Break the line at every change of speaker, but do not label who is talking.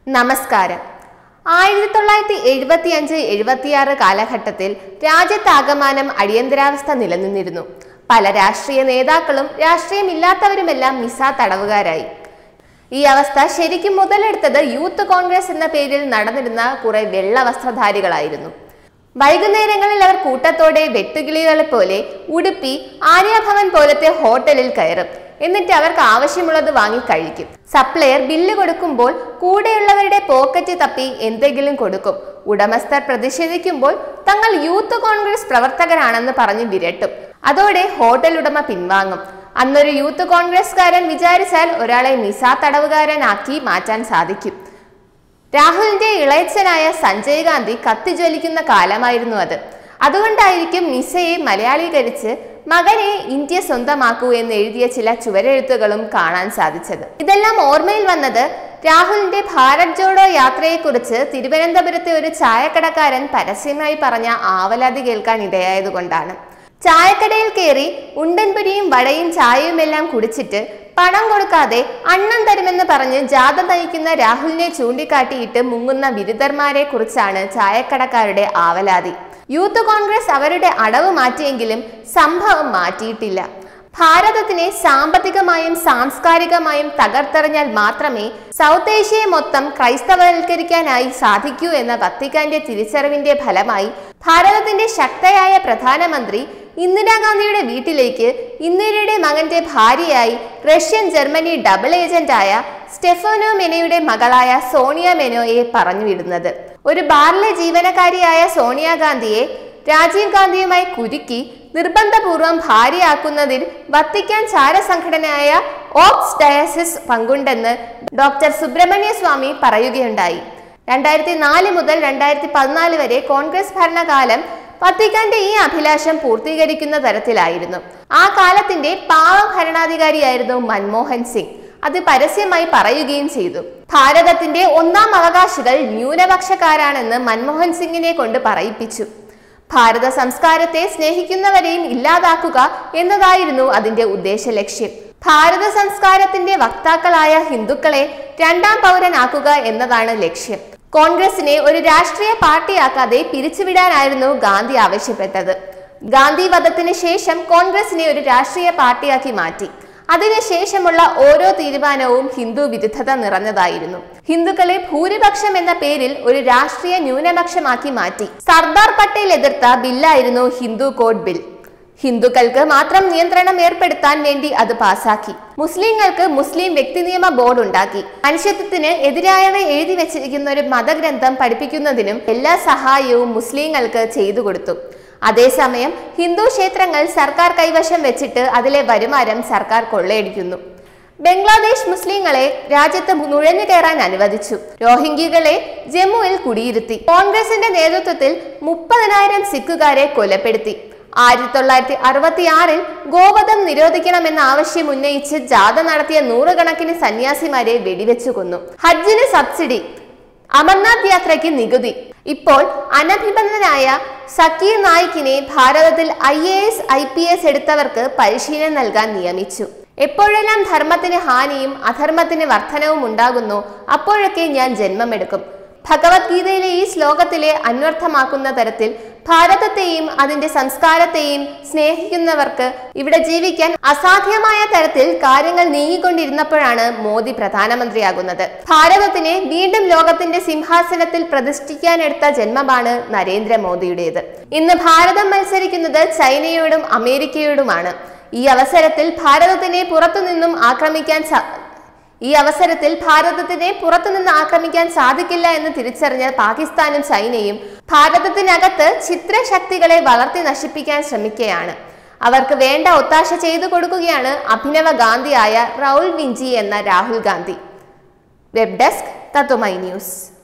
നമസ്കാരം. 1975-76 കാലഘട്ടത്തിൽ രാജ്യത്താകമാനം അടിയന്തരാവസ്ഥ നിലനിന്നിരുന്നു. പല രാഷ്ട്രീയ നേതാക്കളും രാഷ്ട്രീയമില്ലാത്തവരുമെല്ലാം മിസ തടവുകാരായി. ഈ അവസ്ഥ ശരിക്കും മുതലെടുത്തത് യൂത്ത് കോൺഗ്രസ് എന്ന പേരിൽ നടന്നിരുന്ന കുറെ വെള്ള വസ്ത്രധാരികളായിരുന്നു. വൈകുന്നേരങ്ങളിൽ അവർ കൂട്ടത്തോടെ വെട്ടുകിളികളെ പോലെ ഉടുപ്പി ആര്യാഭവൻ പോലത്തെ ഹോട്ടലിൽ കയറും. എന്നിട്ട് അവർക്ക് ആവശ്യമുള്ളത് വാങ്ങി കഴിക്കും. സപ്ലയർ ബില്ല് കൊടുക്കുമ്പോൾ കൂടെയുള്ളവരുടെ പോക്കറ്റ് തപ്പി എന്തെങ്കിലും കൊടുക്കും. ഉടമസ്ഥർ പ്രതിഷേധിക്കുമ്പോൾ തങ്ങൾ യൂത്ത് കോൺഗ്രസ് പ്രവർത്തകരാണെന്ന് പറഞ്ഞ് വിരട്ടും. അതോടെ ഹോട്ടൽ ഉടമ പിൻവാങ്ങും. അന്നൊരു യൂത്ത് കോൺഗ്രസ്കാരൻ വിചാരിച്ചാൽ ഒരാളെ മിസ തടവുകാരനാക്കി മാറ്റാൻ സാധിക്കും. രാഹുലിന്റെ ഇളയച്ചനായ സഞ്ജയ് ഗാന്ധി കത്തിജ്വലിക്കുന്ന കാലമായിരുന്നു അത്. അതുകൊണ്ടായിരിക്കും മിസയെ മലയാളീകരിച്ച് മകനെ ഇന്ത്യ സ്വന്തമാക്കൂ എന്ന് എഴുതിയ ചില ചുവരെഴുത്തുകളും കാണാൻ സാധിച്ചത്. ഇതെല്ലാം ഓർമ്മയിൽ വന്നത് രാഹുലിന്റെ ഭാരത് ജോഡോ യാത്രയെക്കുറിച്ച് തിരുവനന്തപുരത്തെ ഒരു ചായക്കടക്കാരൻ പരസ്യമായി പറഞ്ഞ ആവലാതി കേൾക്കാൻ ഇടയായതുകൊണ്ടാണ്. ചായക്കടയിൽ കയറി ഉണ്ടൻപുരിയും വടയും ചായയുമെല്ലാം കുടിച്ചിട്ട് പണം കൊടുക്കാതെ അണ്ണം തരുമെന്ന് പറഞ്ഞ് ജാഥ നയിക്കുന്ന രാഹുലിനെ ചൂണ്ടിക്കാട്ടിയിട്ട് മുങ്ങുന്ന ബിരുദന്മാരെ കുറിച്ചാണ് ചായക്കടക്കാരുടെ ആവലാതി. യൂത്ത് കോൺഗ്രസ് അവരുടെ അടവ് മാറ്റിയെങ്കിലും സംഭവം മാറ്റിയിട്ടില്ല. ഭാരതത്തിനെ സാമ്പത്തികമായും സാംസ്കാരികമായും തകർത്തെറിഞ്ഞാൽ മാത്രമേ സൗത്ത് ഏഷ്യയെ മൊത്തം ക്രൈസ്തവവൽക്കരിക്കാനായി സാധിക്കൂ എന്ന വത്തിക്കാന്റെ തിരിച്ചറിവിന്റെ ഫലമായി ഭാരതത്തിന്റെ ശക്തയായ പ്രധാനമന്ത്രി ഇന്ദിരാഗാന്ധിയുടെ വീട്ടിലേക്ക് ഇന്ദിരയുടെ മകന്റെ ഭാര്യയായി റഷ്യൻ ജർമ്മനി ഡബിൾ ഏജന്റായ സ്റ്റെഫാനോ മെനോയുടെ മകളായ സോണിയ മെനോയെ പറഞ്ഞുവിടുന്നത്. ഒരു ബാറിലെ ജീവനക്കാരിയായ സോണിയാഗാന്ധിയെ രാജീവ് ഗാന്ധിയുമായി കുരുക്കി നിർബന്ധപൂർവം ഭാര്യയാക്കുന്നതിൽ വത്തിക്കാൻ ചാരസംഘടനയായ ഓപ്സ് ഡയസിസ് പങ്കുണ്ടെന്ന് ഡോക്ടർ സുബ്രഹ്മണ്യ സ്വാമി പറയുകയുണ്ടായി. 2004 മുതൽ 2014 വരെ കോൺഗ്രസ് ഭരണകാലം വത്തിക്കാന്റെ ഈ അഭിലാഷം പൂർത്തീകരിക്കുന്ന തരത്തിലായിരുന്നു. ആ കാലത്തിന്റെ പാവം ഭരണാധികാരിയായിരുന്നു മൻമോഹൻ സിംഗ്. അത് പരസ്യമായി പറയുകയും ചെയ്തു. ഭാരതത്തിന്റെ ഒന്നാം അവകാശികൾ ന്യൂനപക്ഷക്കാരാണെന്ന് മൻമോഹൻ സിംഗിനെ കൊണ്ട് പറയിപ്പിച്ചു. ഭാരത സംസ്കാരത്തെ സ്നേഹിക്കുന്നവരെയും ഇല്ലാതാക്കുക എന്നതായിരുന്നു അതിന്റെ ഉദ്ദേശ ലക്ഷ്യം. ഭാരത സംസ്കാരത്തിന്റെ വക്താക്കളായ ഹിന്ദുക്കളെ രണ്ടാം പൗരനാക്കുക എന്നതാണ് ലക്ഷ്യം. കോൺഗ്രസിനെ ഒരു രാഷ്ട്രീയ പാർട്ടിയാക്കാതെ പിരിച്ചുവിടാനായിരുന്നു ഗാന്ധി ആവശ്യപ്പെട്ടത്. ഗാന്ധി വധത്തിന് ശേഷം കോൺഗ്രസിനെ ഒരു രാഷ്ട്രീയ പാർട്ടിയാക്കി മാറ്റി. അതിനുശേഷമുള്ള ഓരോ തീരുമാനവും ഹിന്ദു വിരുദ്ധത നിറഞ്ഞതായിരുന്നു. ഹിന്ദുക്കളെ ഭൂരിപക്ഷം എന്ന പേരിൽ ഒരു രാഷ്ട്രീയ ന്യൂനപക്ഷമാക്കി മാറ്റി. സർദാർ പട്ടേൽ എതിർത്ത ബില്ലായിരുന്നു ഹിന്ദു കോഡ് ബിൽ. ഹിന്ദുക്കൾക്ക് മാത്രം നിയന്ത്രണം ഏർപ്പെടുത്താൻ വേണ്ടി അത് പാസാക്കി. മുസ്ലിങ്ങൾക്ക് മുസ്ലിം വ്യക്തി നിയമ ബോർഡ് ഉണ്ടാക്കി. മനുഷ്യത്വത്തിന് എതിരായവ എഴുതി വെച്ചിരിക്കുന്ന ഒരു മതഗ്രന്ഥം പഠിപ്പിക്കുന്നതിനും എല്ലാ സഹായവും മുസ്ലിങ്ങൾക്ക് ചെയ്തു കൊടുത്തു. അതേസമയം ഹിന്ദു ക്ഷേത്രങ്ങൾ സർക്കാർ കൈവശം വെച്ചിട്ട് അതിലെ വരുമാനം സർക്കാർ കൊള്ളയടിക്കുന്നു. ബംഗ്ലാദേശ് മുസ്ലിങ്ങളെ രാജ്യത്ത് നുഴഞ്ഞു കയറാൻ അനുവദിച്ചു. റോഹിംഗ്യകളെ ജമ്മുവിൽ കുടിയിരുത്തി. കോൺഗ്രസിന്റെ നേതൃത്വത്തിൽ 30,000 സിഖുകാരെ കൊലപ്പെടുത്തി. 1966 ഗോവധം നിരോധിക്കണമെന്ന ആവശ്യം ഉന്നയിച്ച് ജാഥ നടത്തിയ 100 കണക്കിന് സന്യാസിമാരെ വെടിവെച്ചു കൊന്നു. ഹജ്ജിന് സബ്സിഡി, അമർനാഥ് യാത്രയ്ക്ക് നികുതി. ഇപ്പോൾ അനഭിബന്ധനായ സക്കീർ നായിക്കിനെ ഭാരതത്തിൽ IAS IPS എടുത്തവർക്ക് പരിശീലനം നൽകാൻ നിയമിച്ചു. എപ്പോഴെല്ലാം ധർമ്മത്തിന് ഹാനിയും അധർമ്മത്തിന് വർധനവും ഉണ്ടാകുന്നു അപ്പോഴൊക്കെ ഞാൻ ജന്മമെടുക്കും. ഭഗവത്ഗീതയിലെ ഈ ശ്ലോകത്തിലെ അന്വർത്ഥമാക്കുന്ന തരത്തിൽ ഭാരതത്തെയും അതിന്റെ സംസ്കാരത്തെയും സ്നേഹിക്കുന്നവർക്ക് ഇവിടെ ജീവിക്കാൻ അസാധ്യമായ തരത്തിൽ കാര്യങ്ങൾ നീങ്ങിക്കൊണ്ടിരുന്നപ്പോഴാണ് മോദി പ്രധാനമന്ത്രിയാകുന്നത്. ഭാരതത്തിനെ വീണ്ടും ലോകത്തിന്റെ സിംഹാസനത്തിൽ പ്രതിഷ്ഠിക്കാനെടുത്ത ജന്മമാണ് നരേന്ദ്രമോദിയുടേത്. ഇന്ന് ഭാരതം മത്സരിക്കുന്നത് ചൈനയോടും അമേരിക്കയോടുമാണ്. ഈ അവസരത്തിൽ ഭാരതത്തിനെ പുറത്തുനിന്ന് ആക്രമിക്കാൻ സാധിക്കില്ല എന്ന് തിരിച്ചറിഞ്ഞ പാകിസ്ഥാനും ചൈനയും ഭാരതത്തിനകത്ത് ചിത്രശക്തികളെ വളർത്തി നശിപ്പിക്കാൻ ശ്രമിക്കുകയാണ്. അവർക്ക് വേണ്ട ഒത്താശ ചെയ്തു കൊടുക്കുകയാണ് അഭിനവ ഗാന്ധിയായ റൗൾ വിഞ്ചി എന്ന Rahul Gandhi. Web desk Tatwamayi news.